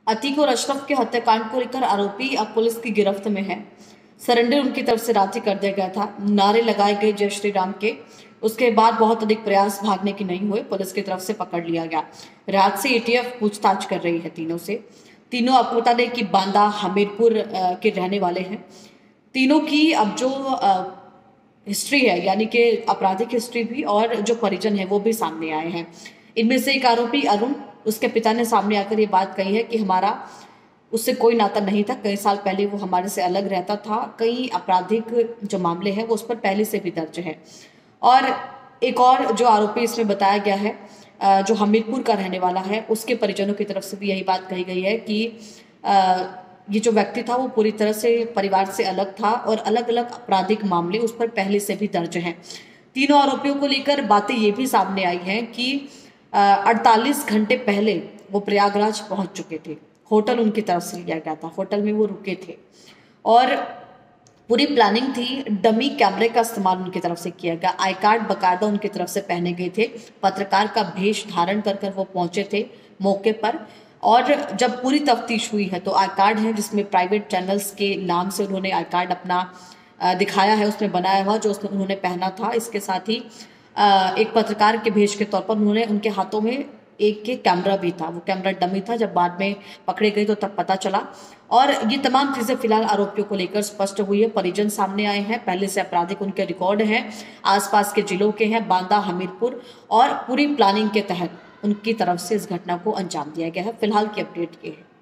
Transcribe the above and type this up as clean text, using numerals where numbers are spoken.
अतीक और अशरफ के हत्याकांड को लेकर आरोपी अब पुलिस की गिरफ्त में है। सरेंडर उनकी तरफ से रात ही कर दिया गया था। नारे लगाए गए जय श्री राम के। उसके बाद बहुत अधिक प्रयास भागने की नहीं हुए, पुलिस की तरफ से पकड़ लिया गया। रात से एटीएफ पूछताछ कर रही है तीनों से। तीनों आपको बता दें कि बांदा हमीरपुर के रहने वाले हैं। तीनों की अब जो हिस्ट्री है, यानी कि आपराधिक हिस्ट्री भी और जो परिजन है वो भी सामने आए हैं। इनमें से एक आरोपी अरुण, उसके पिता ने सामने आकर ये बात कही है कि हमारा उससे कोई नाता नहीं था। कई साल पहले वो हमारे से अलग रहता था। कई आपराधिक जो मामले हैं वो उस पर पहले से भी दर्ज है। और एक और जो आरोपी इसमें बताया गया है, जो हमीरपुर का रहने वाला है, उसके परिजनों की तरफ से भी यही बात कही गई है कि ये जो व्यक्ति था वो पूरी तरह से परिवार से अलग था और अलग अलग आपराधिक मामले उस पर पहले से भी दर्ज हैं। तीनों आरोपियों को लेकर बातें ये भी सामने आई हैं कि 48 घंटे पहले वो प्रयागराज पहुंच चुके थे। होटल उनकी तरफ से लिया गया था, होटल में वो रुके थे और पूरी प्लानिंग थी। डमी कैमरे का इस्तेमाल उनकी तरफ से किया गया। आई कार्ड बाकायदा उनकी तरफ से पहने गए थे। पत्रकार का भेष धारण कर कर वो पहुंचे थे मौके पर। और जब पूरी तफ्तीश हुई है तो आई कार्ड है जिसमें प्राइवेट चैनल्स के नाम से उन्होंने आई कार्ड अपना दिखाया है, उसमें बनाया हुआ जो उसने उन्होंने पहना था। इसके साथ ही एक पत्रकार के भेष के तौर पर उन्होंने उनके हाथों में एक के कैमरा भी था। वो कैमरा डमी था, जब बाद में पकड़े गए तो तब पता चला। और ये तमाम चीजें फिलहाल आरोपियों को लेकर स्पष्ट हुई है। परिजन सामने आए हैं, पहले से आपराधिक उनके रिकॉर्ड हैं, आसपास के जिलों के हैं, बांदा हमीरपुर, और पूरी प्लानिंग के तहत उनकी तरफ से इस घटना को अंजाम दिया गया है। फिलहाल की अपडेट ये है।